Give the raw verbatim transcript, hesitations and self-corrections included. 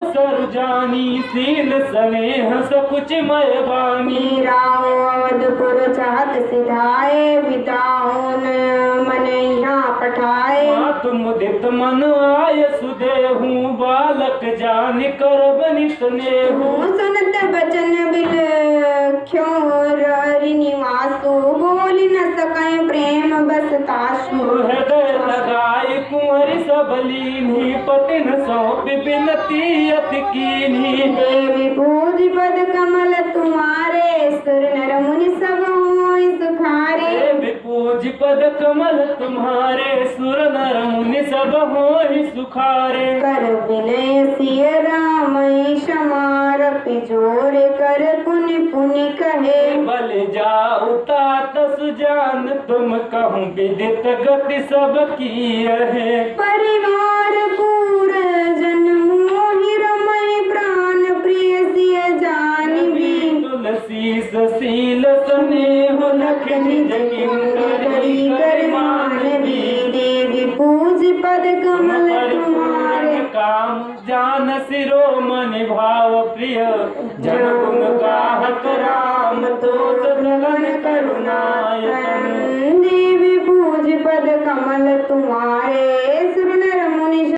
सरुजानी शील स्नेह सकुच मय बानी। राव अवधपुर चाहत सिधाए विदाउन मन यहाँ पठाए। मात मुदित मन आय सुदेहू बालक जान कर बनित नेहू। सुनत बचन बिल ख्योर निवासु बोल न सकै प्रेम बस ताशु। हृदय लगाए कुंवर सबलीनी पतिन सौंप बिनती अति कीनी। देवी पूज पद कमल तुम्हारे सुर नर मुनि सब होय सुखारे। देवी पूज पद कमल तुम्हारे सुर नर मुनि सब होय सुखारे। कर विनय सिय राम समार पिजोर कर पुनि पुनि कहे। बल जाऊ तात सुजान तुम कहूँ विदित गति सब की है। परिवार पूर जन मोहि रमय प्राण प्रिय सिय जानिबी। तुलसी सशील स्नेह लख निज किंकरी कर मानवी। देवी पूज पद कमल तुम्हारे। काम जान शिरोमणि भाव प्रिय जन गुण गाहक राम तो सदलन करुणायतन। देवी पूज पद कमल तुम्हारे।